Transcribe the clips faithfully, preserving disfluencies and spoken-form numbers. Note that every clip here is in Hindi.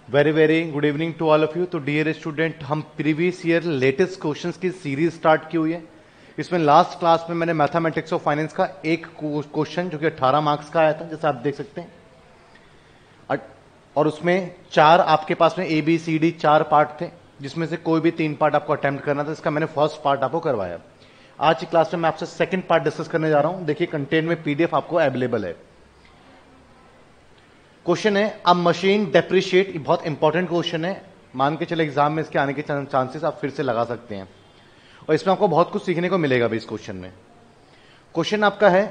Very very good evening to all of you. तो डियर स्टूडेंट, हम प्रीवियस ईयर लेटेस्ट क्वेश्चंस की सीरीज स्टार्ट की हुई है। इसमें लास्ट क्लास में मैंने मैथमेटिक्स ऑफ फाइनेंस का एक क्वेश्चन जो कि अठारह मार्क्स का आया था, जैसे आप देख सकते हैं, और उसमें चार आपके पास में ए बी सी डी चार पार्ट थे, जिसमें से कोई भी तीन पार्ट आपको अटेम्प्ट करना था। इसका मैंने फर्स्ट पार्ट आपको करवाया। आज की क्लास में मैं आपसे सेकंड पार्ट डिस्कस करने जा रहा हूं। देखिए, कंटेंट में पीडीएफ आपको अवेलेबल है। क्वेश्चन है, अब मशीन डेप्रिशिएट, बहुत इंपॉर्टेंट क्वेश्चन है। मान के चले एग्जाम में इसके आने के चांसेस आप फिर से लगा सकते हैं, और इसमें आपको बहुत कुछ सीखने को मिलेगा भी इस क्वेश्चन में। क्वेश्चन आपका है,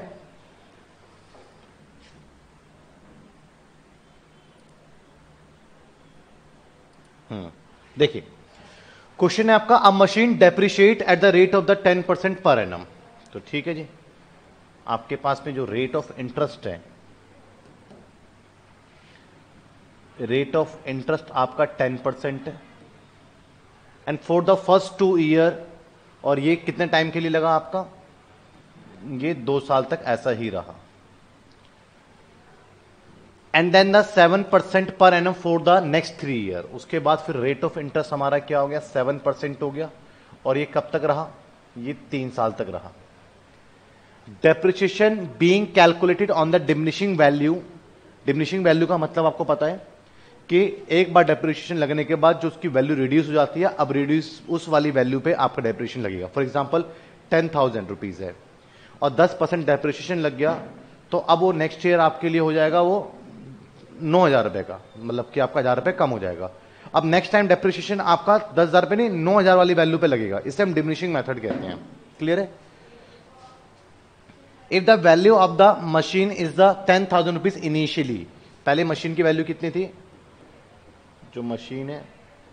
हम्म देखिए, क्वेश्चन है आपका, a machine depreciate at the rate of the ten percent per annum. तो ठीक है जी, आपके पास में जो रेट ऑफ इंटरेस्ट है, रेट ऑफ इंटरेस्ट आपका टेन परसेंट है, and for the first two year, और ये कितने टाइम के लिए लगा आपका, ये दो साल तक ऐसा ही रहा। And then the seven percent per annum for the next three year. उसके बाद फिर रेट ऑफ इंटरेस्ट हमारा क्या हो गया, सेवन परसेंट हो गया, और ये कब तक रहा, ये तीन साल तक रहा। Depreciation being calculated on the diminishing value. Diminishing value का मतलब आपको पता है कि एक बार डेप्रिसिएशन लगने के बाद जो उसकी वैल्यू रिड्यूस हो जाती है, अब रिड्यूस उस वाली वैल्यू पे आपका डेप्रिसिएशन लगेगा। For example ten thousand rupees है और दस परसेंट डेप्रिसिएशन लग गया, तो अब वो नेक्स्ट ईयर आपके लिए हो जाएगा वो नौ हजार रुपए का, मतलब कि आपका हजार रुपए कम हो जाएगा। अब नेक्स्ट टाइम डेप्रिसिएशन आपका दस हजार रुपए नहीं, नौ हजार वाली वैल्यू पे लगेगा। इसे हम डिमिनिशिंग मेथड कहते हैं। क्लियर है? If the value of the machine is the ten thousand rupees initially, पहले मशीन की वैल्यू कितनी थी, जो मशीन है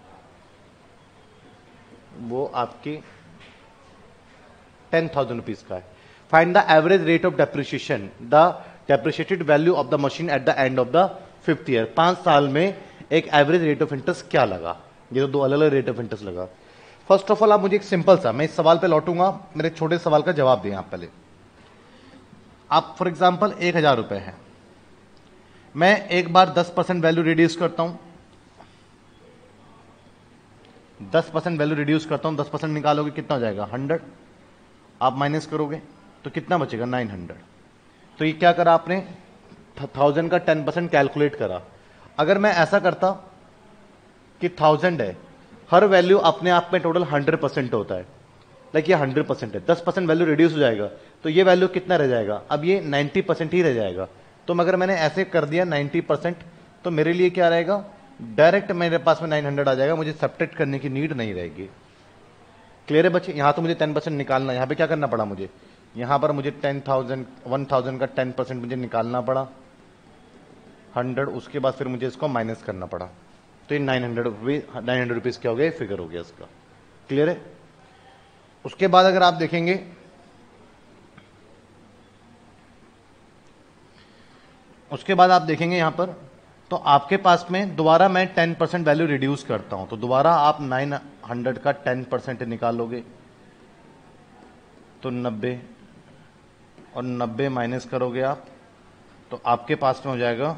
वो आपकी टेन थाउजेंड रुपीज का है। Find the average rate of depreciation, the depreciated value of the machine at the end of the fifth year. पांच साल में एक एवरेज रेट ऑफ इंटरेस्ट क्या लगा। ये तो दो अलग अलग रेट ऑफ इंटरेस्ट लगा। फर्स्ट ऑफ ऑल आप मुझे एक सिंपल सा, मैं इस सवाल पे लौटूंगा, मेरे छोटे सवाल का जवाब दें आप पहले। आप फॉर एग्जाम्पल एक हजार रुपए है, मैं एक बार दस परसेंट वैल्यू रिड्यूस करता हूं, दस परसेंट वैल्यू रिड्यूस करता हूं, दस परसेंट निकालोगे कितना हो जाएगा, हंड्रेड। आप माइनस करोगे तो कितना बचेगा, नाइन हंड्रेड। तो ये क्या करा आपने, थाउजेंड का टेन परसेंट कैलकुलेट करा। अगर मैं ऐसा करता कि थाउजेंड है, हर वैल्यू अपने आप में टोटल हंड्रेड परसेंट होता है, लाइक ये हंड्रेड परसेंट है, दस परसेंट वैल्यू रिड्यूस हो जाएगा, तो ये वैल्यू कितना रह जाएगा, अब ये नाइन्टी परसेंट ही रह जाएगा। तो अगर मैंने ऐसे कर दिया नाइन्टी परसेंट, तो मेरे लिए क्या रहेगा, डायरेक्ट मेरे पास में नाइन हंड्रेड आ जाएगा, मुझे सब्ट्रैक्ट करने की नीड नहीं रहेगी। क्लियर है बच्चे? यहां तो मुझे टेन परसेंट निकालना, यहां पे क्या करना पड़ा मुझे, यहां पर मुझे टेन थाउजेंड वन थाउजेंड का टेन परसेंट मुझे निकालना पड़ा, हंड्रेड, उसके बाद फिर मुझे इसको माइनस करना पड़ा। तो ये nine hundred rupees nine hundred rupees क्या हो गया, फिगर हो गया इसका। क्लियर है? उसके बाद अगर आप देखेंगे, उसके बाद आप देखेंगे यहां पर, तो आपके पास में दोबारा मैं टेन परसेंट वैल्यू रिड्यूस करता हूं, तो दोबारा आप नाइन हंड्रेड का टेन परसेंट निकालोगे तो नब्बे, और नब्बे माइनस करोगे आप, तो आपके पास में हो जाएगा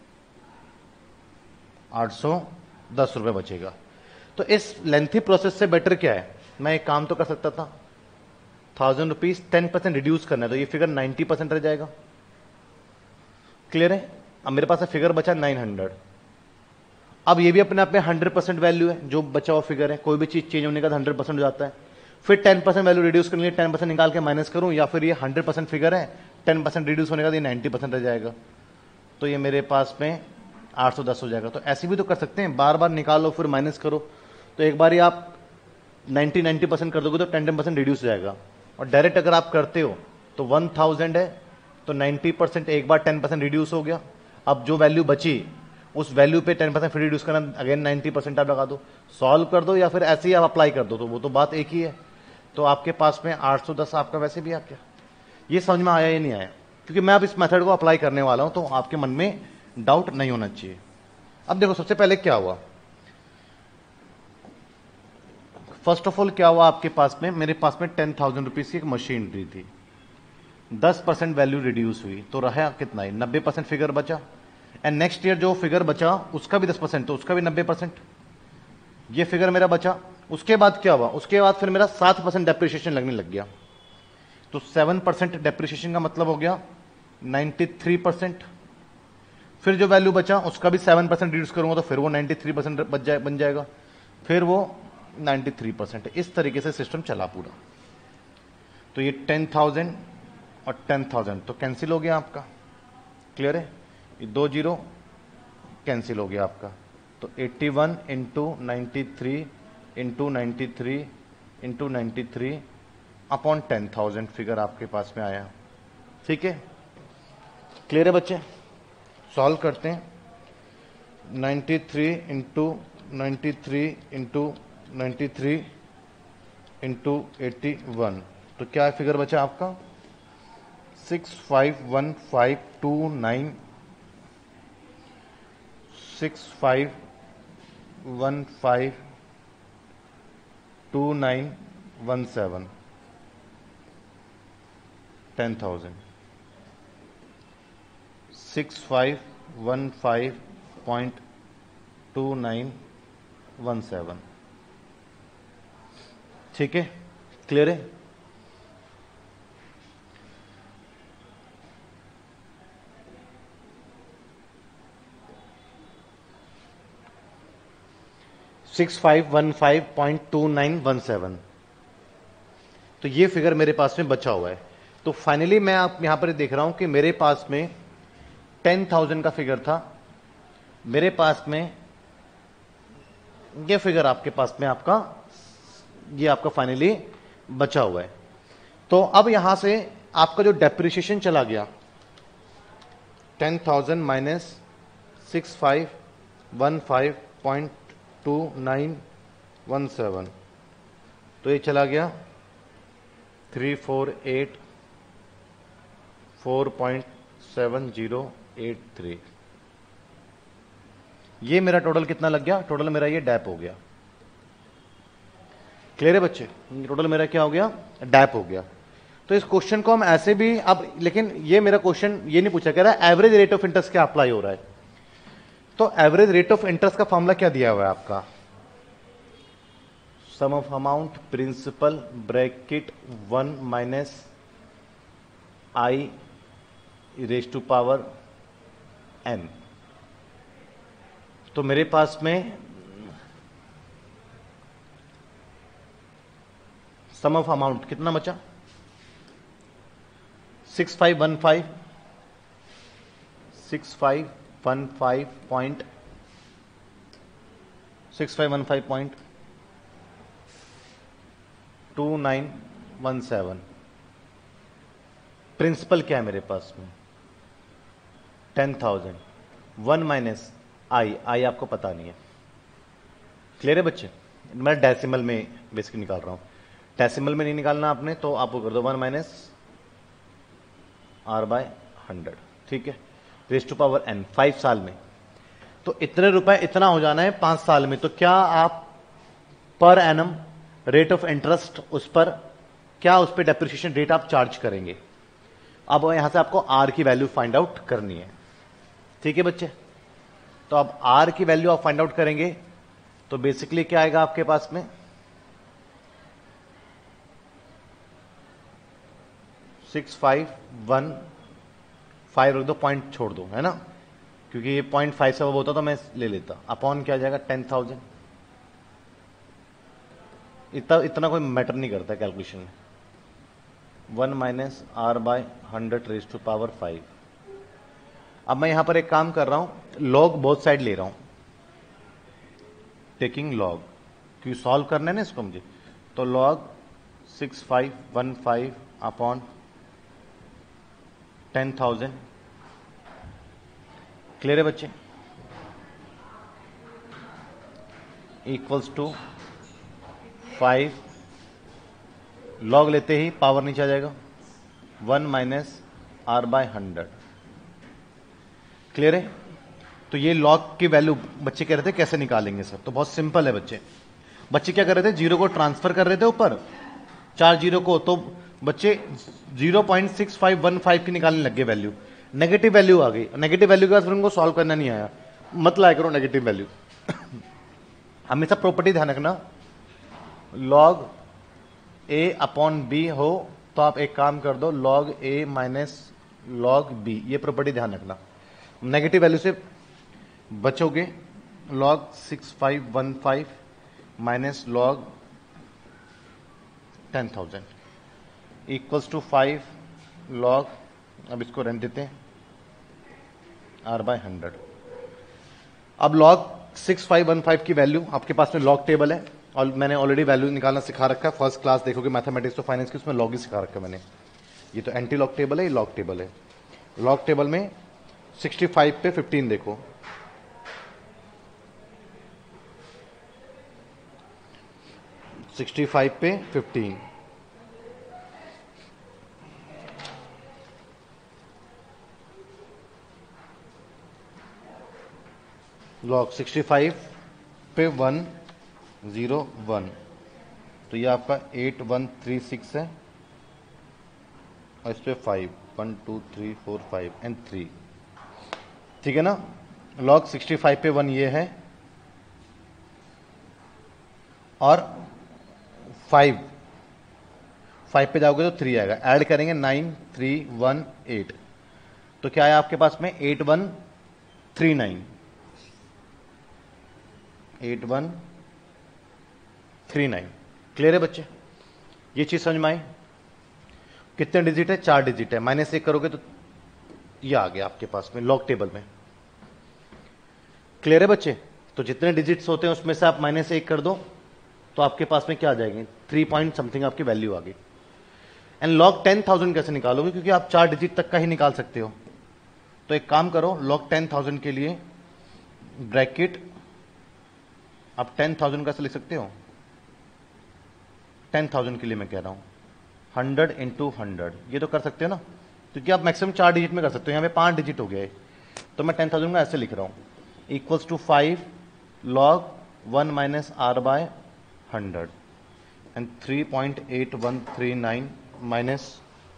आठ सौ दस रुपए बचेगा। तो इस लेंथी प्रोसेस से बेटर क्या है, मैं एक काम तो कर सकता था, thousand rupees ten percent reduce करना है, तो ये फिगर नाइन्टी परसेंट रह जाएगा। क्लियर है? अब मेरे पास फिगर बचा नाइन हंड्रेड। अब ये भी अपने आप में हंड्रेड परसेंट वैल्यू है, जो बचा हुआ फिगर है, कोई भी चीज चेंज होने का हंड्रेड परसेंट हो जाता है। फिर टेन परसेंट वैल्यू रिड्यूस करने के लिए टेन परसेंट निकाल के माइनस करूं, या फिर ये हंड्रेड परसेंट फिगर है, टेन परसेंट रिड्यूस होने का ये नाइन्टी परसेंट रह जाएगा, तो ये मेरे पास में आठ सौ दस हो जाएगा। तो ऐसे भी तो कर सकते हैं, बार बार निकालो फिर माइनस करो, तो एक बार ही आप नाइन्टी नाइन्टी परसेंट कर दोगे तो टेन टेन परसेंट रिड्यूस हो जाएगा। और डायरेक्ट अगर आप करते हो तो वन थाउजेंड है, तो नाइन्टी परसेंट एक बार टेन परसेंट रिड्यूस हो गया, अब जो वैल्यू बची उस वैल्यू पे टेन परसेंट फिर रिड्यूस करना, अगेन नाइन्टी परसेंट आप लगा दो, सॉल्व कर दो, या फिर ऐसे ही आप अप्लाई कर दो, तो वो तो बात एक ही है। तो आपके पास में आठ सौ दस आपका वैसे भी आ गया। ये समझ में आया या नहीं आया? क्योंकि मैं अब इस मेथड को अप्लाई करने वाला हूं, तो आपके मन में डाउट नहीं होना चाहिए। अब देखो, सबसे पहले क्या हुआ, फर्स्ट ऑफ ऑल क्या हुआ आपके पास में, मेरे पास में टेन थाउजेंड रुपीज की एक मशीनरी थी, दस परसेंट वैल्यू रिड्यूस हुई, तो रहा कितना है, नब्बे परसेंट फिगर बचा। एंड नेक्स्ट ईयर जो फिगर बचा उसका भी दस परसेंट, तो उसका भी नब्बे परसेंट। ये फिगर मेरा बचा। उसके बाद क्या हुआ, उसके बाद फिर मेरा सात परसेंट डेप्रिसिएशन लगने लग गया। तो सेवन परसेंट डेप्रिसिएशन का मतलब हो गया नाइन्टी थ्री परसेंट। फिर जो वैल्यू बचा उसका भी सेवन परसेंट रिड्यूस करूंगा तो फिर वो नाइन्टी थ्री परसेंट बच जाए बन जाएगा, फिर वो नाइन्टी थ्री परसेंट। इस तरीके से सिस्टम चला पूरा। तो ये टेन थाउजेंड और टेन थाउजेंड तो कैंसिल हो गया आपका, क्लियर है। ये दो जीरो कैंसिल हो गया आपका। तो eighty one into ninety three into ninety three into ninety three upon ten thousand figure आपके पास में आया। ठीक है, क्लियर है बच्चे। सॉल्व करते हैं। Ninety three into ninety three into ninety three into eighty one तो क्या फिगर बचा आपका six five one five two nine six five one five two nine one seven ten thousand six five one five point two nine one seven. ठीक है, क्लियर है। Six five one five point two nine one seven तो ये फिगर मेरे पास में बचा हुआ है। तो फाइनली मैं आप यहां पर देख रहा हूं कि मेरे पास में टेन थाउजेंड का फिगर था, मेरे पास में ये फिगर आपके पास में आपका ये आपका फाइनली बचा हुआ है। तो अब यहां से आपका जो डेप्रिसिएशन चला गया ten thousand minus six five one five point two nine one seven तो ये चला गया three four eight four point seven zero eight three. ये मेरा टोटल कितना लग गया, टोटल मेरा ये डैप हो गया। क्लियर है बच्चे, टोटल मेरा क्या हो गया, डैप हो गया। तो इस क्वेश्चन को हम ऐसे भी अब, लेकिन ये मेरा क्वेश्चन ये नहीं पूछा, कह रहा है एवरेज रेट ऑफ इंटरेस्ट क्या अप्लाई हो रहा है। तो एवरेज रेट ऑफ इंटरेस्ट का फॉर्मूला क्या दिया हुआ है आपका, sum of amount principal bracket one minus i raise to power n. तो मेरे पास में सम ऑफ अमाउंट कितना बचा six five one five six five one five point six five one five point two nine one seven. Principal क्या है मेरे पास में ten thousand, one minus i, i आपको पता नहीं है। क्लियर है बच्चे, मैं डेसिमल में बेसिकली निकाल रहा हूं, डेसिमल में नहीं निकालना आपने, तो आप वो कर दो one minus are by hundred. ठीक है, raise to power n, five साल में तो इतने रुपए इतना हो जाना है पांच साल में। तो क्या आप per annum rate of interest उस पर क्या उस पर डेप्रिसिएशन रेट आप चार्ज करेंगे। अब यहां से आपको आर की वैल्यू फाइंड आउट करनी है। ठीक है बच्चे, तो अब आर की वैल्यू आप फाइंड आउट करेंगे तो बेसिकली क्या आएगा आपके पास में सिक्स फाइव वन फाइव रख दो, पॉइंट छोड़ दो, है ना, क्योंकि ये पॉइंट फाइव से अब होता तो मैं ले लेता। अपॉन क्या आ जाएगा टेन थाउजेंड। इतना इतना कोई मैटर नहीं करता कैलकुलेशन में। One minus are by hundred raise to power five. अब मैं यहां पर एक काम कर रहा हूं, लॉग बोथ साइड ले रहा हूं, टेकिंग लॉग, क्योंकि सॉल्व करना है ना इसको मुझे। तो log six five one five upon ten thousand. Clear है बच्चे, इक्वल्स टू फाइव, लॉग लेते ही पावर नीचे आ जाएगा, one minus are by hundred. Clear है। तो ये लॉग की वैल्यू बच्चे कह रहे थे कैसे निकालेंगे सर, तो बहुत सिंपल है बच्चे। बच्चे क्या कर रहे थे, जीरो को ट्रांसफर कर रहे थे ऊपर, चार जीरो को, तो बच्चे zero point six five one five की निकालने लग गए वैल्यू। नेगेटिव वैल्यू आ गई, नेगेटिव वैल्यू के बाद फिर उनको सॉल्व करना नहीं आया, मत लाया करो नेगेटिव वैल्यू। हमेशा प्रॉपर्टी ध्यान रखना, लॉग ए अपॉन बी हो तो आप एक काम कर दो, log A minus log B, ये प्रॉपर्टी ध्यान रखना। नेगेटिव वैल्यू से बचोगे, log six five one five minus log ten thousand equals to five log, अब इसको रहने देते हैं, आर बाय हंड्रेड। अब log six five one five की वैल्यू आपके पास में लॉग टेबल है और मैंने ऑलरेडी वैल्यू निकालना सिखा रखा है, फर्स्ट क्लास देखोगे मैथमेटिक्स तो फाइनेंस की, उसमें लॉग ही सिखा रखा है मैंने। ये तो एंटी लॉग टेबल है, ये लॉग टेबल है। लॉग टेबल में सिक्सटी फाइव पे फिफ्टीन देखो, सिक्सटी फाइव पे फिफ्टीन, लॉग सिक्सटी फाइव पे वन जीरो वन, तो ये आपका एट वन थ्री सिक्स है और इस पे five, one two three four five and three, ठीक है ना। लॉग सिक्सटी फाइव पे वन ये है और फाइव, फाइव पे जाओगे तो थ्री आएगा, ऐड करेंगे नाइन थ्री वन एट, तो क्या है आपके पास में eight one three nine, eight one three nine. Clear है बच्चे, ये चीज समझ में आई। कितने डिजिट है, चार डिजिट है, माइनस एक करोगे तो ये आ गया आपके पास में लॉग टेबल में। क्लियर है बच्चे, तो जितने डिजिट्स होते हैं उसमें से आप माइनस एक कर दो तो आपके पास में क्या आ जाएंगे, थ्री पॉइंट समथिंग आपकी वैल्यू आ गई। एंड लॉग टेन थाउजेंड कैसे निकालोगे, क्योंकि आप चार डिजिट तक का ही निकाल सकते हो। तो एक काम करो, लॉग टेन थाउजेंड के लिए ब्रैकेट आप टेन थाउजेंड कैसे लिख सकते हो, टेन थाउजेंड के लिए मैं कह रहा हूं हंड्रेड इंटू हंड्रेड, ये तो कर सकते हो ना, क्योंकि आप मैक्सिमम चार डिजिट में कर सकते हो, यहाँ पे पांच डिजिट हो गए, तो मैं टेन थाउजेंड का ऐसे लिख रहा हूं, equals to five log one minus are by hundred and three point eight one three nine minus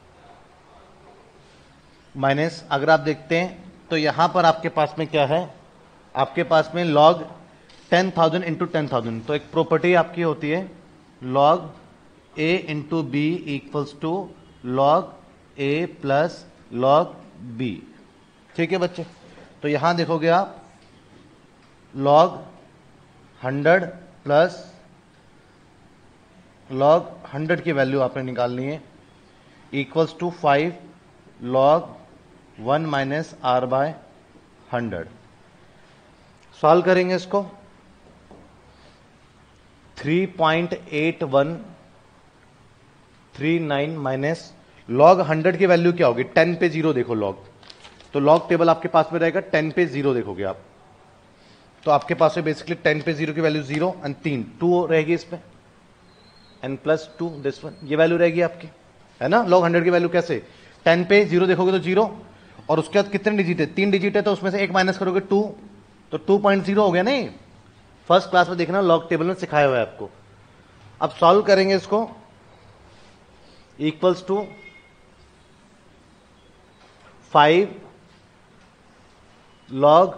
minus अगर आप देखते हैं तो यहां पर आपके पास में क्या है, आपके पास में log ten thousand into ten thousand, तो एक प्रॉपर्टी आपकी होती है log A into B equals to log A plus log B, ठीक है बच्चे। तो यहां देखोगे आप log hundred plus log hundred की वैल्यू आपने निकालनी है equals to five log one minus are by hundred. Solve करेंगे इसको, three point eight one three nine minus log hundred की वैल्यू क्या होगी, टेन पे जीरो देखो लॉग, तो लॉग टेबल आपके पास में रहेगा, टेन पे जीरो देखोगे आप, तो आपके पास में बेसिकली टेन पे जीरो की वैल्यू जीरो एंड तीन टू रहेगी इस पे N plus two this one, ये वैल्यू रहेगी आपकी, है ना। लॉग हंड्रेड की वैल्यू कैसे, टेन पे जीरो देखोगे तो जीरो, और उसके बाद कितने डिजिट है, तीन डिजिट है, तो उसमें से एक माइनस करोगे टू, तो टू पॉइंट जीरो हो गया नहीं। फर्स्ट क्लास में देखना, लॉग टेबल में सिखाया हुआ है आपको। अब सॉल्व करेंगे इसको, equals to five log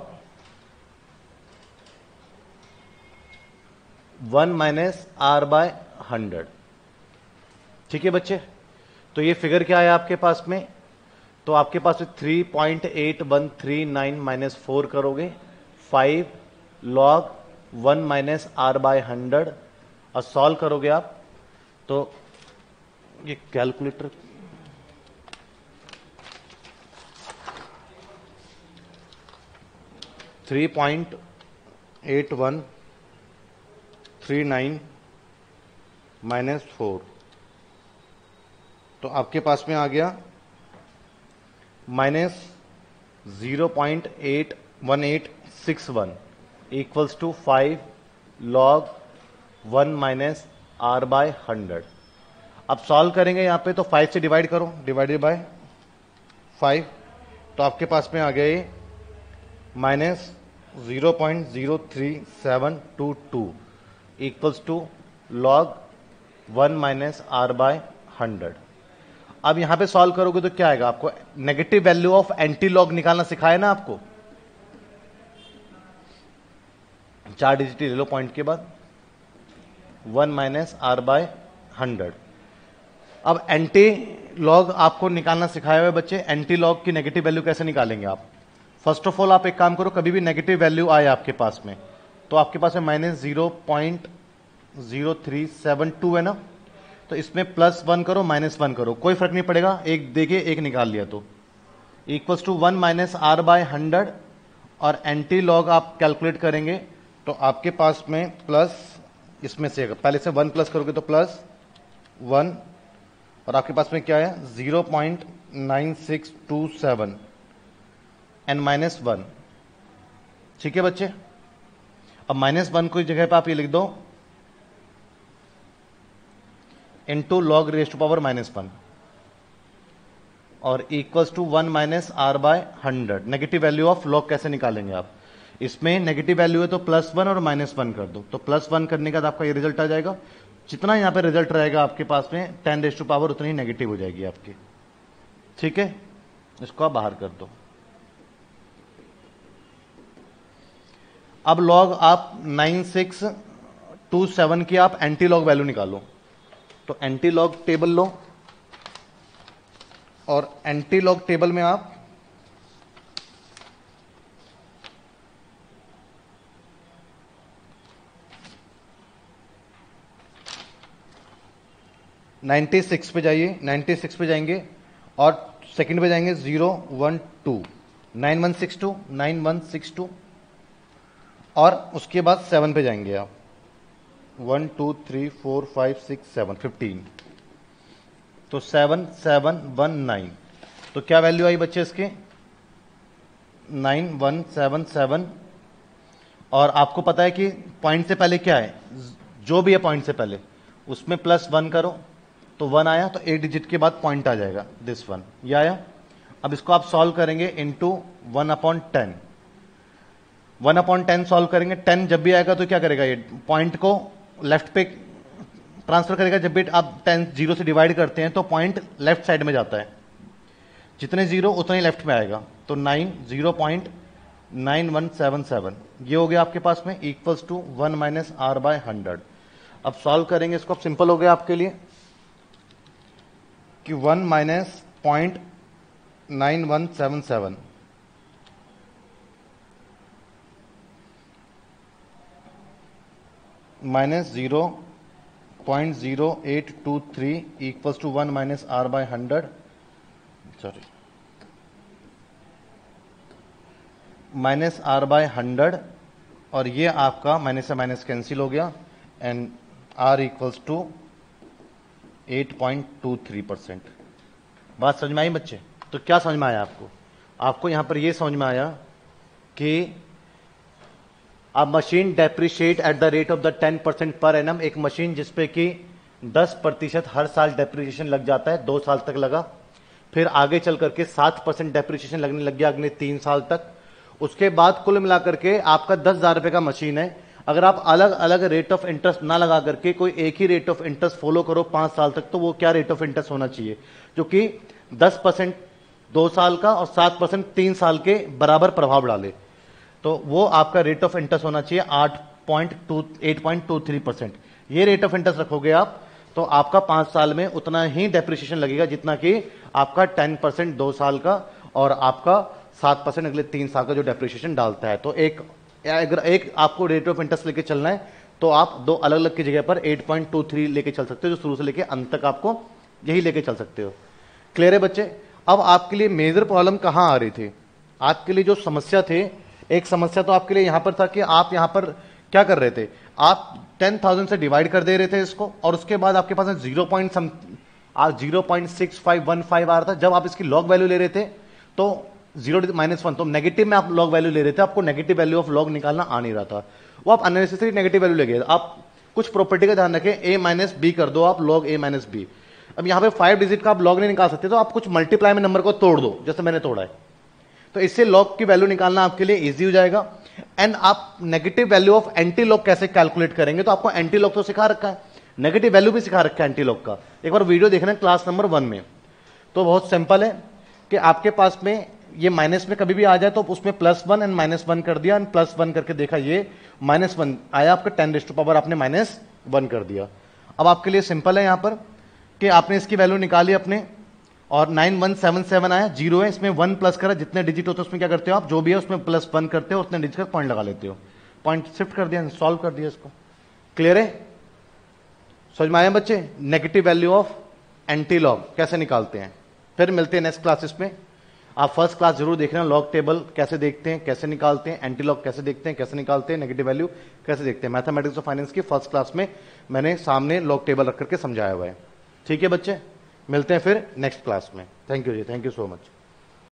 one minus are by hundred, ठीक है बच्चे। तो ये फिगर क्या है आपके पास में, तो आपके पास में three point eight one three nine minus four करोगे, five log one minus are by hundred, और सॉल्व करोगे आप तो ये calculator three point eight one three nine minus four, तो आपके पास में आ गया minus zero point eight one eight six one equals to five log one minus are by hundred. अब सॉल्व करेंगे यहां पे, तो फाइव से डिवाइड करो, डिवाइडेड बाय फाइव, तो आपके पास में आ गया ये minus zero point zero three seven two two equals to log one minus are by hundred. अब यहां पे सॉल्व करोगे तो क्या आएगा, आपको negative value of anti log निकालना सिखाया ना आपको, चार डिजिट ले लो पॉइंट के बाद, one minus are by hundred. अब एंटी लॉग आपको निकालना सिखाया हुआ है बच्चे, एंटी लॉग की नेगेटिव वैल्यू कैसे निकालेंगे आप। फर्स्ट ऑफ ऑल आप एक काम करो, कभी भी नेगेटिव वैल्यू आए आपके पास में तो आपके पास में minus zero point zero three seven two है ना, तो इसमें प्लस वन करो माइनस वन करो, कोई फर्क नहीं पड़ेगा, एक देखिए एक निकाल लिया तो equals to one minus are by hundred, और एंटी लॉग आप कैलकुलेट करेंगे तो आपके पास में प्लस, इसमें से पहले से वन प्लस करोगे तो प्लस वन, और आपके पास में क्या है zero point nine six two seven and minus one. ठीक है बच्चे, अब माइनस वन को जगह पे आप ये लिख दो into log raise to power minus one, और equals to one minus are by hundred. Negative value of log कैसे निकालेंगे आप, इसमें नेगेटिव वैल्यू है तो प्लस वन और माइनस वन कर दो, तो प्लस वन करने के बाद आपका ये रिजल्ट आ जाएगा, जितना यहां पे रिजल्ट रहेगा आपके पास में टेन रेज टू पावर उतनी ही नेगेटिव हो जाएगी आपकी। ठीक है, इसको आप बाहर कर दो। अब लॉग आप नाइन सिक्स टू सेवन की आप एंटी लॉग वैल्यू निकालो, तो एंटी लॉग टेबल लो, और एंटी लॉग टेबल में आप नाइन्टी सिक्स पे जाइए, नाइन्टी सिक्स पे जाएंगे और सेकंड पे जाएंगे zero one two, nine one six two, nine one six two, और उसके बाद सेवन पे जाएंगे आप, one two three four five six seven, fifteen, तो सेवन सेवन वन नाइन, तो क्या वैल्यू आई बच्चे इसके, नाइन वन सेवन सेवन। और आपको पता है कि पॉइंट से पहले क्या है, जो भी है पॉइंट से पहले उसमें प्लस वन करो तो वन आया, तो एक डिजिट के बाद पॉइंट आ जाएगा, दिस वन, ये आया। अब इसको आप सॉल्व करेंगे into one upon ten, one upon ten solve करेंगे, टेन जब भी आएगा तो क्या करेगा, ये पॉइंट को लेफ्ट पे ट्रांसफर करेगा, जब भी आप टेन जीरो से डिवाइड करते हैं तो पॉइंट लेफ्ट साइड में जाता है, जितने जीरो उतने ही लेफ्ट में आएगा, तो nine zero point nine one seven seven, ये हो गया आपके पास में equals to one minus are by hundred. अब सॉल्व करेंगे इसको, अब सिंपल हो गया आपके लिए कि one minus point nine one seven seven minus zero point zero eight two three equals to one minus are by hundred, sorry minus are by hundred, और ये आपका माइनस से माइनस कैंसिल हो गया, and R equals to eight point two three percent. बात समझ में आई बच्चे, तो क्या समझ में आया आपको, आपको यहां पर ये समझ में आया कि अब machine depreciate at the rate of the ten percent per annum, एक मशीन जिसपे कि दस प्रतिशत हर साल डेप्रिसिएशन लग जाता है, दो साल तक लगा, फिर आगे चल करके सात परसेंट डेप्रिसिएशन लगने लग गया अगले तीन साल तक, उसके बाद कुल मिलाकर के आपका दस हजार रुपए का मशीन है। अगर आप अलग अलग रेट ऑफ इंटरेस्ट ना लगा करके कोई एक ही रेट ऑफ इंटरेस्ट फॉलो करो पांच साल तक, तो वो क्या रेट ऑफ इंटरेस्ट होना चाहिए, जो कि दस परसेंट दो साल का और सात परसेंट तीन साल के बराबर प्रभाव डाले, तो वो आपका रेट ऑफ इंटरेस्ट होना चाहिए आठ point two eight point two three percent. ये रेट ऑफ इंटरेस्ट रखोगे आप तो आपका पांच साल में उतना ही डेप्रिसिएशन लगेगा जितना कि आपका टेन परसेंट दो साल का और आपका सात परसेंट अगले तीन साल का जो डेप्रिसिएशन डालता है। तो एक अगर एक आपको रेट ऑफ इंटरेस्ट लेके चलना है तो आप दो अलग अलग की जगह पर एट पॉइंट टू थ्री लेके चल सकते हो, जो शुरू से लेके अंत तक आपको यही लेके चल सकते हो। क्लियर है बच्चे? अब आपके लिए मेजर प्रॉब्लम कहां आ रही थी, आपके लिए जो समस्या थे, एक समस्या तो आपके लिए यहां पर था कि आप यहां पर क्या कर रहे थे, आप टेन थाउजेंड से डिवाइड कर दे रहे थे इसको, और उसके बाद आपके पास zero point some zero point six five one five आ रहा था। जब आप इसकी लॉग वैल्यू ले रहे थे तो जीरो माइनस वन, तो नेगेटिव में आप लॉग वैल्यू ले रहे थे, आपको नेगेटिव वैल्यू ऑफ लॉग निकालना आ नहीं रहा था, वो आप अननेसेसरी नेगेटिव वैल्यू ले गए। आप कुछ प्रॉपर्टी का ध्यान रखें, ए माइनस बी कर दो आप, लॉग ए माइनस बी। अब यहां पे फाइव डिजिट का आप लॉग नहीं निकाल सकते, तो आप कुछ मल्टीप्लाई में नंबर को तोड़ दो, जैसे मैंने तोड़ा है, तो इससे लॉग की वैल्यू निकालना आपके लिए इजी हो जाएगा। एंड आप negative value of anti log कैसे कैलकुलेट करेंगे, तो आपको एंटी लॉग तो सिखा रखा है, नेगेटिव वैल्यू भी सिखा रखा है एंटी लॉग का, एक बार वीडियो देखना क्लास नंबर वन में। तो बहुत सिंपल है कि आपके पास में ये माइनस में कभी भी आ जाए तो उसमें plus one and minus one कर दिया, एंड प्लस वन करके देखा ये माइनस वन आया आपका, टेन रेस्ट टू पावर आपने माइनस वन कर दिया। अब आपके लिए सिंपल है यहां पर कि आपने इसकी वैल्यू निकाली अपने, और नाइन वन सेवन सेवन आया, जीरो है, इसमें वन प्लस करा, जितने डिजिट होते हैं उसमें क्या करते हो आप, जो भी है उसमें प्लस वन करते हो, उतने डिजिट का पॉइंट लगा लेते हो, पॉइंट शिफ्ट कर दिया, सॉल्व कर दिया इसको। क्लियर है, समझ में आया बच्चे? Negative value of anti log कैसे निकालते हैं। फिर मिलते हैं नेक्स्ट क्लासेस में। आप फर्स्ट क्लास जरूर देख रहे हैं, लॉग टेबल कैसे देखते हैं, कैसे निकालते हैं, एंटी लॉग कैसे देखते हैं, कैसे निकालते हैं, नेगेटिव वैल्यू कैसे देखते हैं। मैथमेटिक्स ऑफ फाइनेंस की फर्स्ट क्लास में मैंने सामने लॉग टेबल रख करके समझाया हुआ है। ठीक है बच्चे, मिलते हैं फिर नेक्स्ट क्लास में। थैंक यू जी, थैंक यू सो मच।